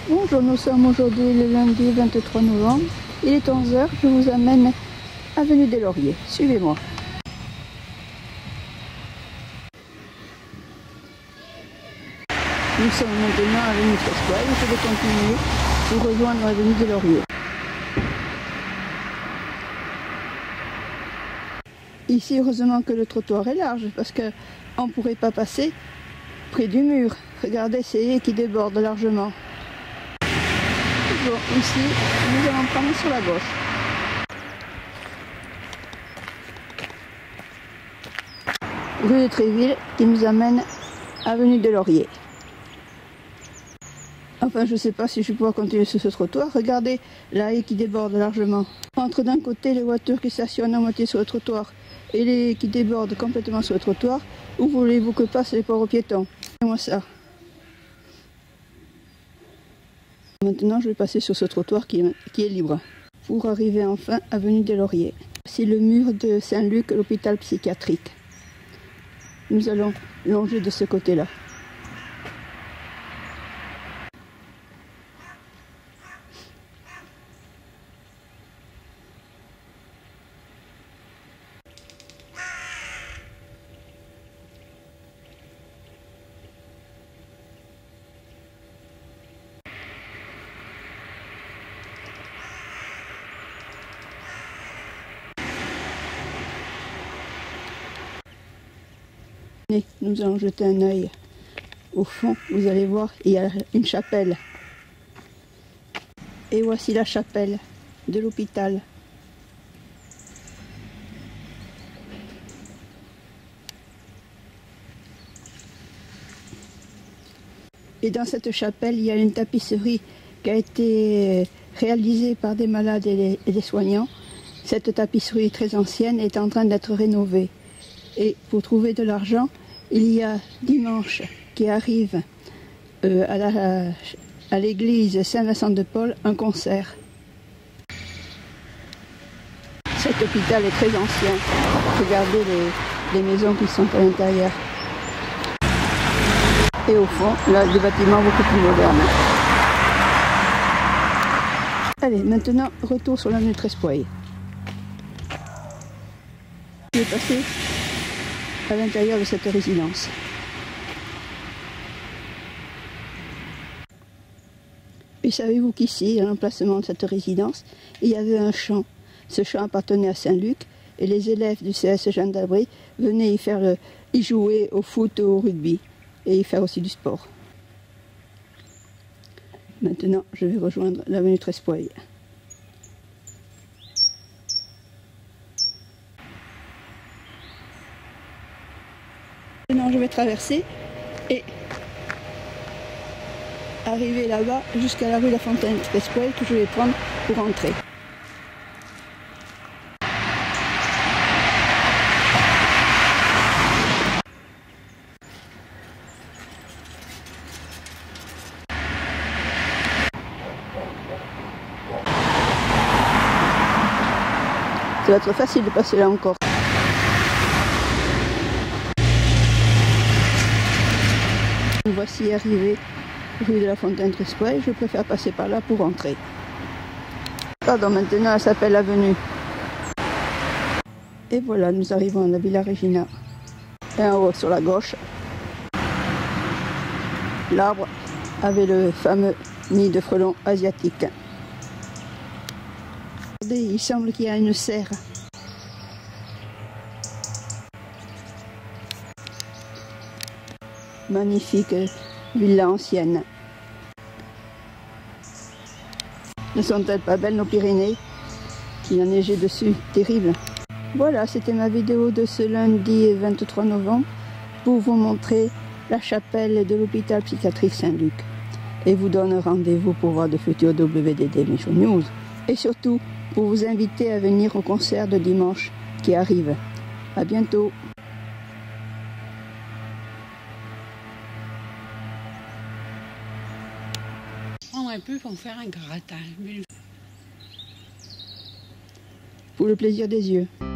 Bonjour, nous sommes aujourd'hui le lundi 23 novembre. Il est 11 h, je vous amène avenue des Lauriers. Suivez-moi. Nous sommes maintenant à l'avenue Trespoil et je vais continuer pour rejoindre l'avenue des Lauriers. Ici, heureusement que le trottoir est large parce qu'on ne pourrait pas passer près du mur. Regardez ces haies qui débordent largement. Bon, ici, nous allons prendre sur la gauche. Rue de Tréville qui nous amène avenue des Lauriers. Enfin, je ne sais pas si je vais pouvoir continuer sur ce trottoir. Regardez la haie qui déborde largement. Entre d'un côté les voitures qui stationnent à moitié sur le trottoir et les haies qui débordent complètement sur le trottoir. Où voulez-vous que passent les pauvres piétons? Regardez-moi ça. Maintenant, je vais passer sur ce trottoir qui est libre pour arriver enfin avenue des Lauriers. C'est le mur de Saint-Luc, l'hôpital psychiatrique. Nous allons longer de ce côté-là. Nous allons jeter un œil. Au fond, vous allez voir, il y a une chapelle. Et voici la chapelle de l'hôpital. Et dans cette chapelle, il y a une tapisserie qui a été réalisée par des malades et des soignants. Cette tapisserie très ancienne est en train d'être rénovée. Et pour trouver de l'argent, il y a dimanche qui arrive à l'église Saint-Vincent-de-Paul un concert. Cet hôpital est très ancien. Regardez les maisons qui sont à l'intérieur. Et au fond, là, des bâtiments beaucoup plus modernes. Allez, maintenant, retour sur l'avenue Trespoil. Je vais passer à l'intérieur de cette résidence. Et savez-vous qu'ici, à l'emplacement de cette résidence, il y avait un champ. Ce champ appartenait à Saint-Luc et les élèves du CS Jeanne d'Albret venaient y jouer au foot, au rugby et y faire aussi du sport. Maintenant, je vais rejoindre l'avenue Trespoil. Maintenant, je vais traverser et arriver là-bas jusqu'à la rue La Fontaine Trespoil que je vais prendre pour entrer. Ça va être facile de passer là encore. Nous voici arrivés rue de la Fontaine Trespoil. Je préfère passer par là pour entrer. Pardon, maintenant elle s'appelle avenue. Et voilà, nous arrivons à la Villa Regina. Et en haut sur la gauche, l'arbre avec le fameux nid de frelons asiatiques. Regardez, il semble qu'il y a une serre. Magnifique villa ancienne. Ne sont-elles pas belles nos Pyrénées? Il a neigé dessus, terrible. Voilà, c'était ma vidéo de ce lundi 23 novembre pour vous montrer la chapelle de l'hôpital psychiatrique Saint-Luc. Et vous donne rendez-vous pour voir de futurs WDD Michaud News. Et surtout, pour vous inviter à venir au concert de dimanche qui arrive. À bientôt. Prendre un peu pour faire un gratin. Pour le plaisir des yeux.